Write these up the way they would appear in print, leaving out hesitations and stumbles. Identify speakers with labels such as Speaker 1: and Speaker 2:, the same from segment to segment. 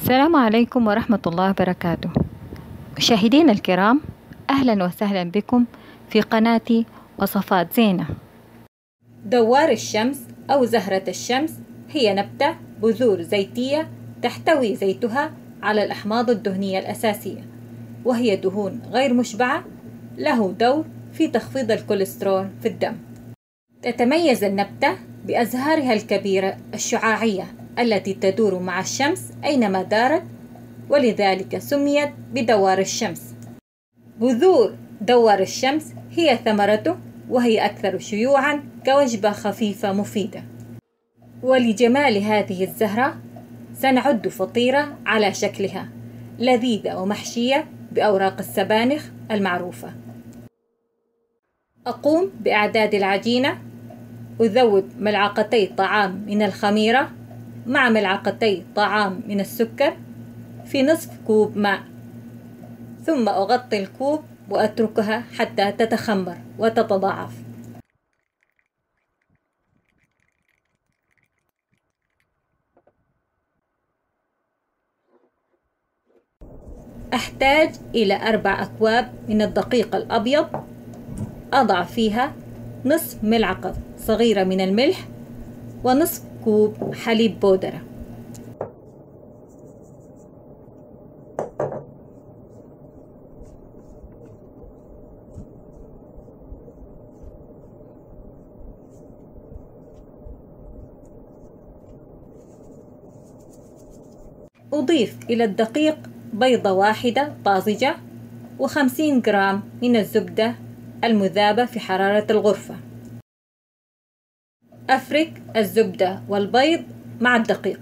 Speaker 1: السلام عليكم ورحمة الله وبركاته. مشاهدينا الكرام، أهلا وسهلا بكم في قناتي وصفات زينة. دوار الشمس أو زهرة الشمس هي نبتة بذور زيتية تحتوي زيتها على الأحماض الدهنية الأساسية، وهي دهون غير مشبعة له دور في تخفيض الكوليسترول في الدم. تتميز النبتة بأزهارها الكبيرة الشعاعية التي تدور مع الشمس أينما دارت، ولذلك سميت بدوار الشمس. بذور دوار الشمس هي ثمرته، وهي أكثر شيوعاً كوجبة خفيفة مفيدة. ولجمال هذه الزهرة سنعد فطيرة على شكلها لذيذة ومحشية بأوراق السبانخ المعروفة. أقوم بإعداد العجينة. أذوب ملعقتي طعام من الخميرة مع ملعقتي طعام من السكر في نصف كوب ماء، ثم أغطي الكوب وأتركها حتى تتخمر وتتضاعف. أحتاج إلى 4 أكواب من الدقيق الأبيض. أضع فيها نصف ملعقة صغيرة من الملح ونصف كوب حليب بودرة. أضيف إلى الدقيق بيضة واحدة طازجة و50 جرام من الزبدة المذابة في حرارة الغرفة. أفرك الزبدة والبيض مع الدقيق.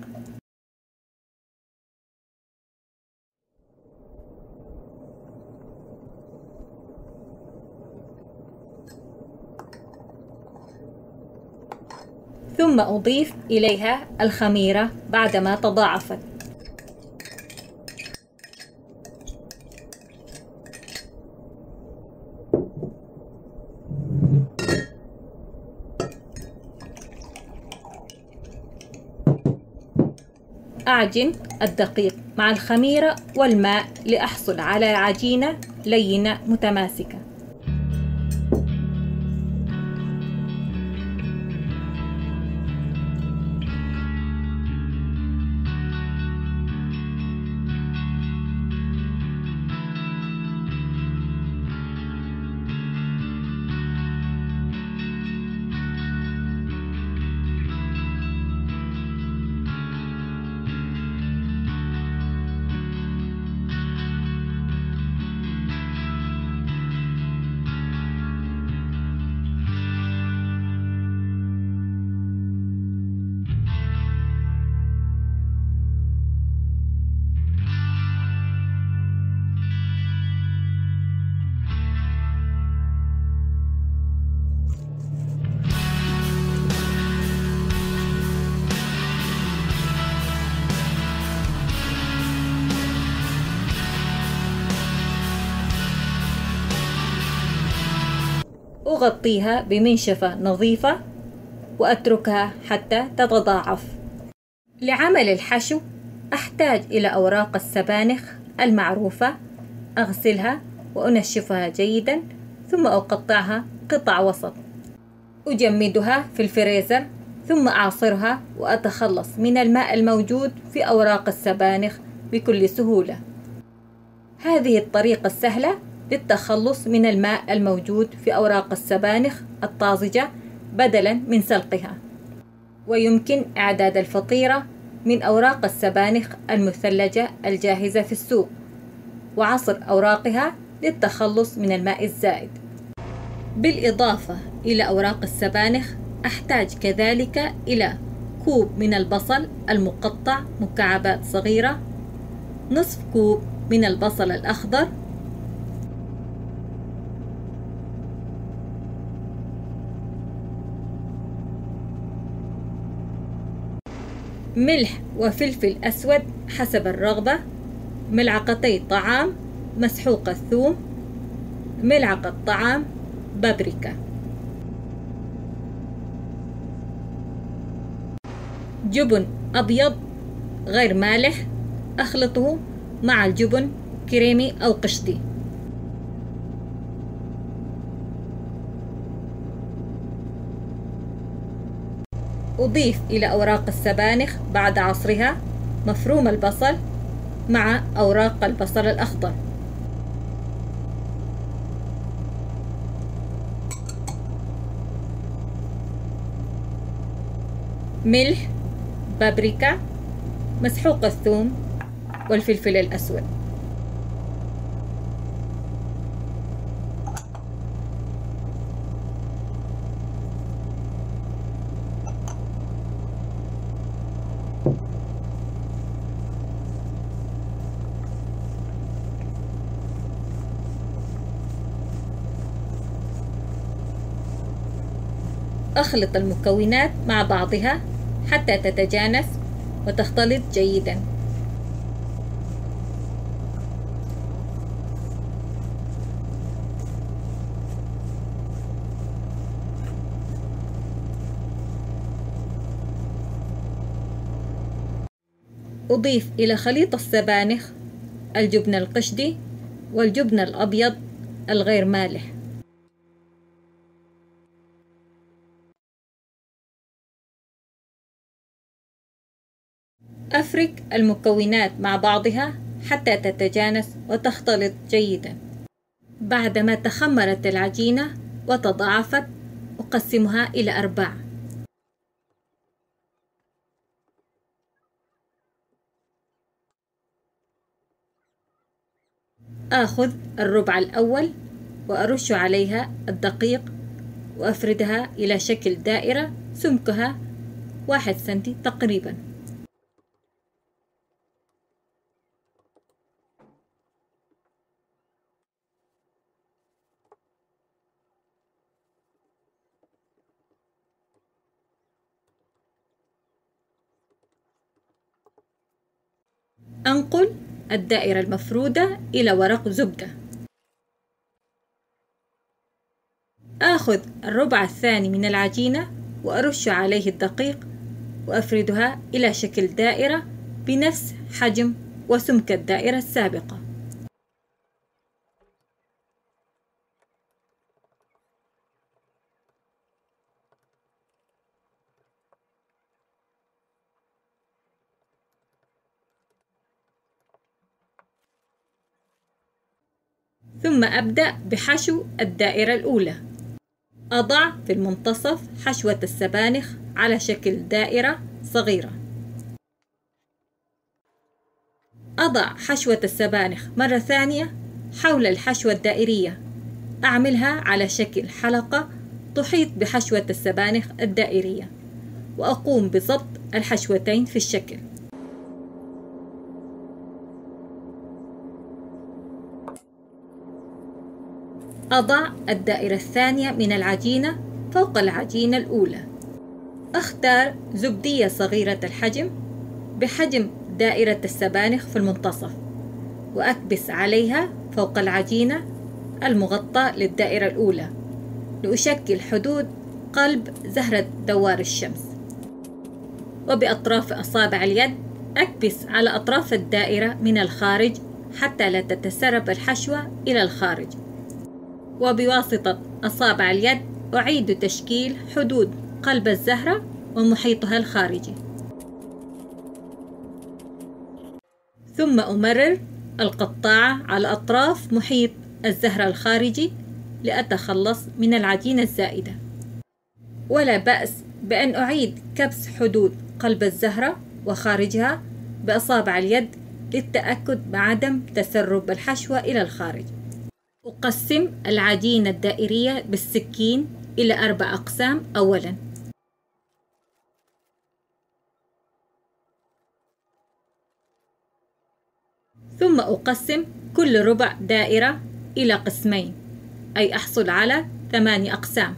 Speaker 1: ثم أضيف إليها الخميرة بعدما تضاعفت. أعجن الدقيق مع الخميرة والماء لأحصل على عجينة لينة متماسكة. أغطيها بمنشفة نظيفة وأتركها حتى تتضاعف. لعمل الحشو أحتاج إلى أوراق السبانخ المعروفة. أغسلها وأنشفها جيدا، ثم أقطعها قطع وسط. أجمدها في الفريزر، ثم أعصرها وأتخلص من الماء الموجود في أوراق السبانخ بكل سهولة. هذه الطريقة السهلة للتخلص من الماء الموجود في أوراق السبانخ الطازجة بدلاً من سلقها. ويمكن إعداد الفطيرة من أوراق السبانخ المثلجة الجاهزة في السوق، وعصر أوراقها للتخلص من الماء الزائد. بالإضافة إلى أوراق السبانخ أحتاج كذلك إلى كوب من البصل المقطع مكعبات صغيرة، نصف كوب من البصل الأخضر، ملح وفلفل أسود حسب الرغبة، ملعقتي طعام مسحوق الثوم، ملعقة طعام بابريكا، جبن أبيض غير مالح أخلطه مع الجبن كريمي أو قشطي. أضيف إلى أوراق السبانخ بعد عصرها مفروم البصل مع أوراق البصل الأخضر، ملح، بابريكا، مسحوق الثوم والفلفل الأسود. أخلط المكونات مع بعضها حتى تتجانس وتختلط جيدا. أضيف إلى خليط السبانخ الجبن القشدي والجبن الأبيض الغير مالح. أفرك المكونات مع بعضها حتى تتجانس وتختلط جيدا. بعدما تخمرت العجينة وتضاعفت أقسمها إلى أرباع. آخذ الربع الأول وأرش عليها الدقيق وأفردها إلى شكل دائرة سمكها 1 سنتي تقريبا. أنقل الدائرة المفرودة إلى ورق زبدة. آخذ الربع الثاني من العجينة وأرش عليه الدقيق وأفردها إلى شكل دائرة بنفس حجم وسمك الدائرة السابقة. ثم أبدأ بحشو الدائرة الأولى. أضع في المنتصف حشوة السبانخ على شكل دائرة صغيرة. أضع حشوة السبانخ مرة ثانية حول الحشوة الدائرية، أعملها على شكل حلقة تحيط بحشوة السبانخ الدائرية، وأقوم بضبط الحشوتين في الشكل. أضع الدائرة الثانية من العجينة فوق العجينة الأولى. أختار زبدية صغيرة الحجم بحجم دائرة السبانخ في المنتصف، وأكبس عليها فوق العجينة المغطاة للدائرة الأولى لأشكل حدود قلب زهرة دوار الشمس. وبأطراف أصابع اليد أكبس على أطراف الدائرة من الخارج حتى لا تتسرب الحشوة إلى الخارج. وبواسطة أصابع اليد أعيد تشكيل حدود قلب الزهرة ومحيطها الخارجي. ثم أمرر القطاعة على أطراف محيط الزهرة الخارجي لأتخلص من العجينة الزائدة. ولا بأس بأن أعيد كبس حدود قلب الزهرة وخارجها بأصابع اليد للتأكد بعدم تسرب الحشوة إلى الخارج. أقسم العجينة الدائرية بالسكين إلى 4 أقسام أولاً. ثم أقسم كل ربع دائرة إلى قسمين، أي أحصل على 8 أقسام.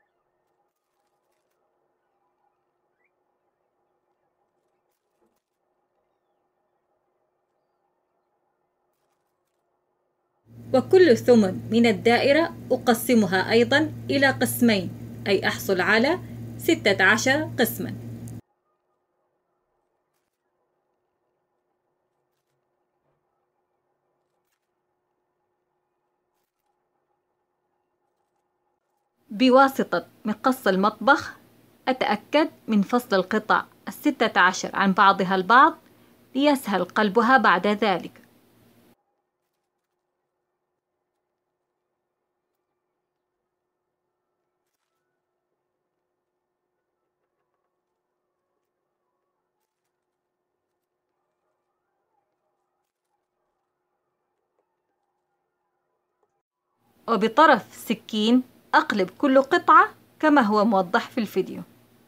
Speaker 1: وكل ثمن من الدائرة أقسمها أيضا إلى قسمين، أي أحصل على 16 قسما. بواسطة مقص المطبخ أتأكد من فصل القطع 16 عن بعضها البعض ليسهل قلبها بعد ذلك. وبطرف السكين أقلب كل قطعة كما هو موضح في الفيديو.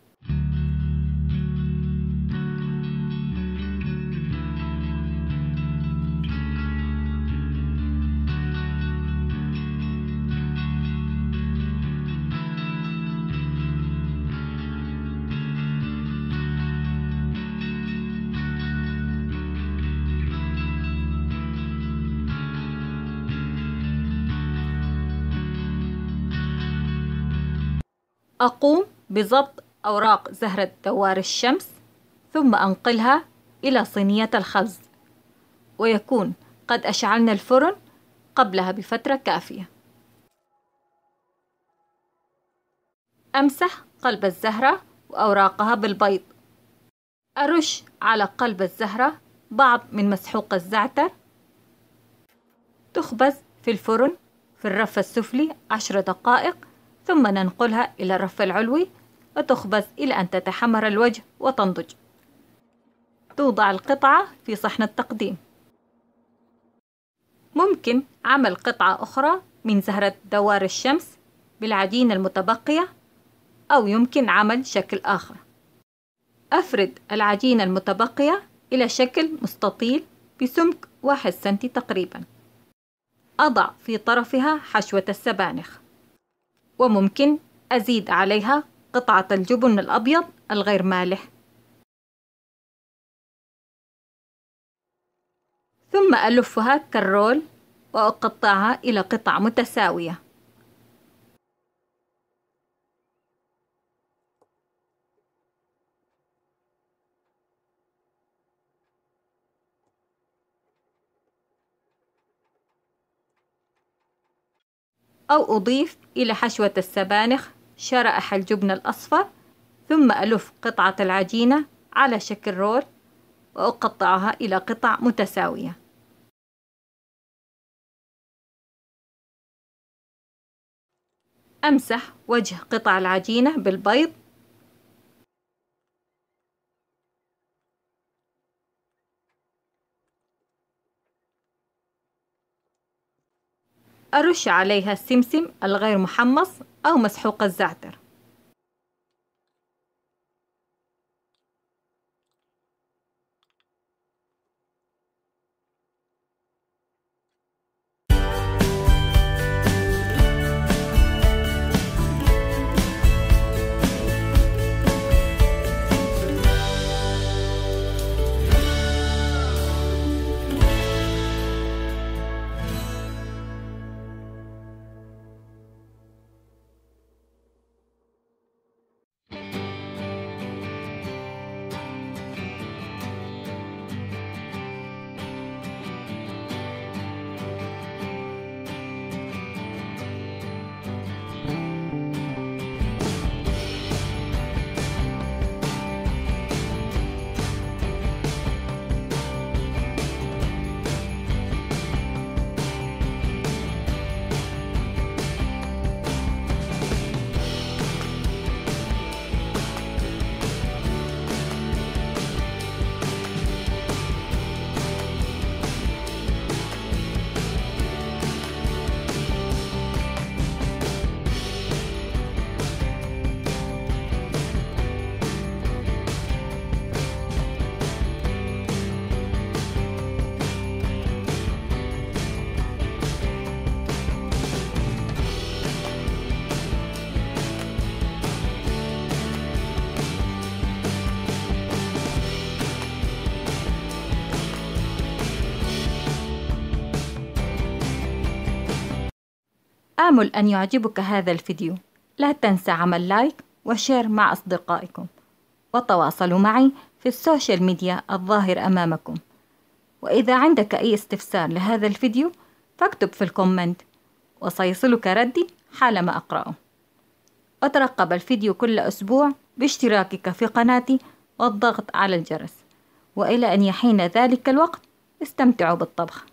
Speaker 1: أقوم بضبط أوراق زهرة دوار الشمس ثم أنقلها إلى صينية الخبز، ويكون قد أشعلنا الفرن قبلها بفترة كافية. أمسح قلب الزهرة وأوراقها بالبيض. أرش على قلب الزهرة بعض من مسحوق الزعتر. تخبز في الفرن في الرف السفلي 10 دقائق، ثم ننقلها إلى الرف العلوي وتخبز إلى أن تتحمر الوجه وتنضج. توضع القطعة في صحن التقديم. ممكن عمل قطعة أخرى من زهرة دوار الشمس بالعجينة المتبقية، أو يمكن عمل شكل آخر. أفرد العجينة المتبقية إلى شكل مستطيل بسمك 1 سنتي تقريبا. أضع في طرفها حشوة السبانخ، وممكن أزيد عليها قطعة الجبن الأبيض الغير مالح. ثم ألفها كالرول وأقطعها إلى قطع متساوية. أو أضيف إلى حشوة السبانخ شرائح الجبن الأصفر، ثم ألف قطعة العجينة على شكل رول وأقطعها إلى قطع متساوية. أمسح وجه قطع العجينة بالبيض. أرش عليها السمسم الغير محمص أو مسحوق الزعتر. آمل أن يعجبك هذا الفيديو. لا تنسى عمل لايك وشير مع أصدقائكم، وتواصلوا معي في السوشيال ميديا الظاهر أمامكم. وإذا عندك أي استفسار لهذا الفيديو فاكتب في الكومنت وسيصلك ردي حالما أقرأه. وترقب الفيديو كل أسبوع باشتراكك في قناتي والضغط على الجرس. وإلى أن يحين ذلك الوقت، استمتعوا بالطبخ.